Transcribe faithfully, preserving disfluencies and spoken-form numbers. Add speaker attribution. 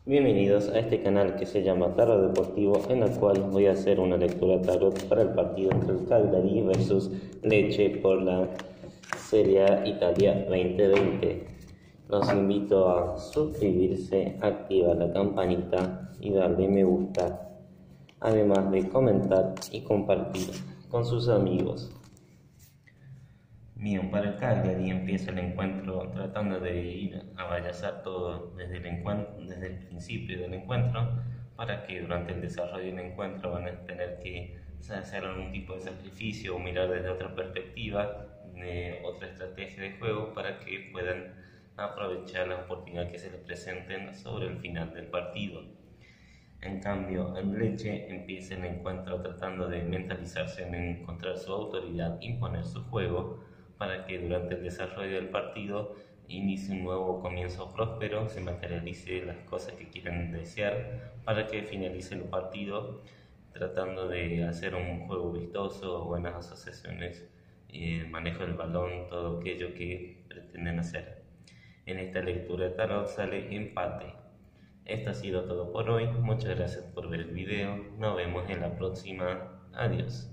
Speaker 1: Bienvenidos a este canal que se llama Tarot Deportivo, en el cual voy a hacer una lectura tarot para el partido entre el Cagliari versus Lecce por la Serie A Italia veinte veinte. Los invito a suscribirse, activar la campanita y darle me gusta, además de comentar y compartir con sus amigos. Bien, para el Cagliari empieza el encuentro tratando de ir a vallazar todo desde el, encuentro, desde el principio del encuentro, para que durante el desarrollo del encuentro van a tener que hacer algún tipo de sacrificio o mirar desde otra perspectiva, de otra estrategia de juego, para que puedan aprovechar la oportunidad que se les presenten sobre el final del partido. En cambio, en Lecce empieza el encuentro tratando de mentalizarse en encontrar su autoridad, imponer su juego, para que durante el desarrollo del partido inicie un nuevo comienzo próspero, se materialice las cosas que quieren desear, para que finalice el partido tratando de hacer un juego vistoso, buenas asociaciones, eh, manejo del balón, todo aquello que pretenden hacer. En esta lectura de tarot sale empate. Esto ha sido todo por hoy, muchas gracias por ver el video, nos vemos en la próxima, adiós.